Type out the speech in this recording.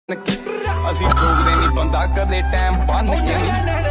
ਅਸੀਂ ਠੋਕਦੇ ਨਹੀਂ ਬੰਦਾ ਕਦੇ ਟਾਈਮ ਬੰਨ ਕੇ ਨਹੀਂ।